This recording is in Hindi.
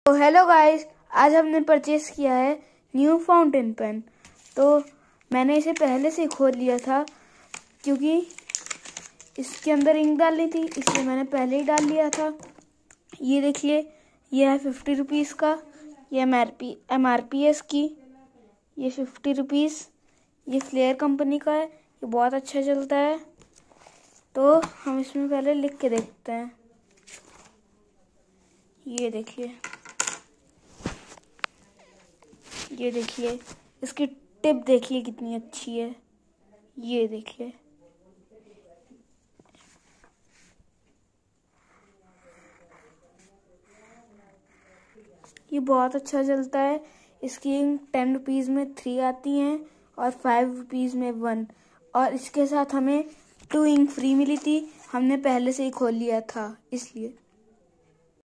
तो हेलो गाइस, आज हमने परचेस किया है न्यू फाउंटेन पेन। तो मैंने इसे पहले से खोल लिया था क्योंकि इसके अंदर इंक डालनी थी, इसलिए मैंने पहले ही डाल लिया था। ये देखिए, ये है 50 रुपीज़ का। ये MRP है इसकी, ये 50 रुपीज़। ये फ्लेयर कंपनी का है, ये बहुत अच्छा चलता है। तो हम इसमें पहले लिख के देखते हैं। ये देखिए, इसकी टिप देखिए कितनी अच्छी है। ये देखिए, ये बहुत अच्छा चलता है। इसकी 10 रुपीज़ में 3 आती हैं और 5 रुपीज़ में 1। और इसके साथ हमें 2 इंक फ्री मिली थी, हमने पहले से ही खोल लिया था इसलिए।